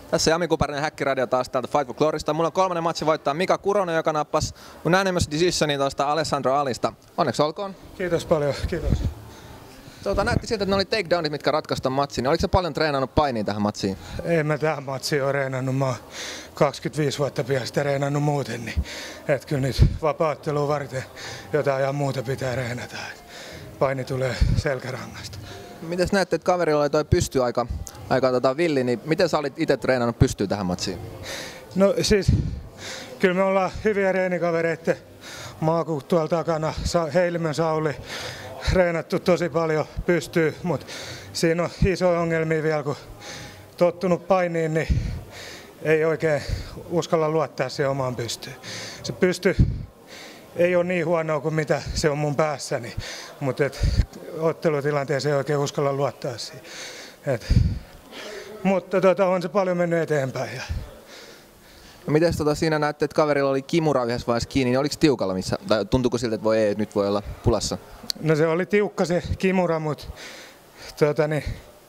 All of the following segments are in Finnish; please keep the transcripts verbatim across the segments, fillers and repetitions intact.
Tässä Jami Kuparinen Häkkiradio taas täältä Fight for Glorysta. Mulla on kolmannen matsi voittaa Mika Kuronen, joka nappasi unanimous decisionin tuosta Alessandro Alista. Onneksi olkoon. Kiitos paljon, kiitos. Tuota, näytti siltä, että ne oli takedownit, mitkä ratkaisivat ton matsin. Oliko se paljon treenannut painia tähän matsiin? En mä tähän matsiin ole treenannut. Mä oon kaksikymmentäviisi vuotta pian sitä treenannut muuten. Niin, et kyllä nyt vapaa-ottelua varten jotain ihan muuta pitää treenata. Paini tulee selkärangasta. Miten näette, että kaverilla oli toi pysty aika, aika tota villi, niin miten sä olit itse treenannut pystyä tähän matsiin? No siis, kyllä me ollaan hyviä reenikavereita. Maaku tuolla takana, Heilmön Sauli, treenattu tosi paljon pystyy, mutta siinä on isoja ongelmia vielä, kun tottunut painiin, niin ei oikein uskalla luottaa siihen omaan pystyyn. Se pysty ei ole niin huonoa kuin mitä se on mun päässäni, mutta et, ottelutilanteeseen ei oikein uskalla luottaa siihen. Et, mutta tota, on se paljon mennyt eteenpäin. Ja. No miten tota, siinä näette, että kaverilla oli kimura yhdessä vaiheessa kiinni, niin oliko tiukalla missä? Tai tuntuuko siltä, että voi ei, nyt voi olla pulassa? No se oli tiukka se kimura, mutta tota, niin,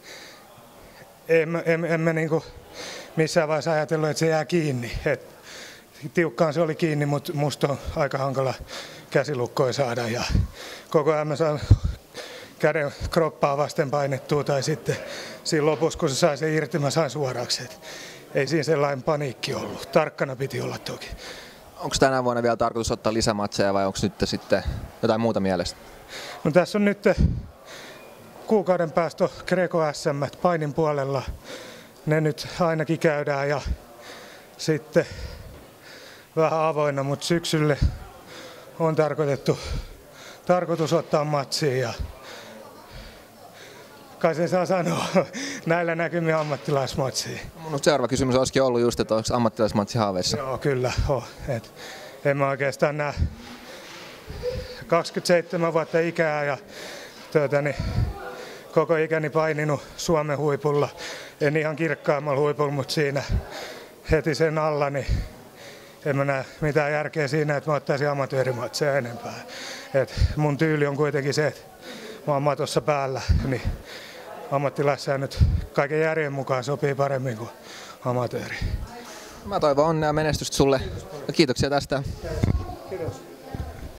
en, en, en mä niinku missään vaiheessa ajatellut, että se jää kiinni. Et, tiukkaan se oli kiinni, mutta musta on aika hankala käsilukkoja saada. Ja koko ajan mä saan käden kroppaa vasten painettua tai sitten siinä lopussa, kun se sai sen irti, mä sain suoraksi. Et ei siinä sellainen paniikki ollut. Tarkkana piti olla toki. Onko tänä vuonna vielä tarkoitus ottaa lisämatseja vai onko nyt sitten jotain muuta mielestä? No tässä on nyt kuukauden päästä Greco S M painin puolella. Ne nyt ainakin käydään ja sitten vähän avoinna, mutta syksylle on tarkoitettu, tarkoitus ottaa matsiin ja kai sen saa sanoa näillä näkymin ammattilaismatsiin. Mun seuraava kysymys olisikin ollut just, että onko ammattilaismatsi haaveissa? Joo, kyllä on. Et en mä oikeastaan näe kaksikymmentäseitsemän vuotta ikää ja tuota, niin, koko ikäni paininut Suomen huipulla. En ihan kirkkaimmalla huipulla, mutta siinä heti sen alla, niin en mä näe mitään järkeä siinä, että mä ottaisin amatöörimatseja enempää. Et mun tyyli on kuitenkin se, että mä oon matossa päällä, niin ammattilaissäännöt kaiken järjen mukaan sopii paremmin kuin amatööri. Mä toivon onnea ja menestystä sulle. Kiitoksia tästä. Kiitos.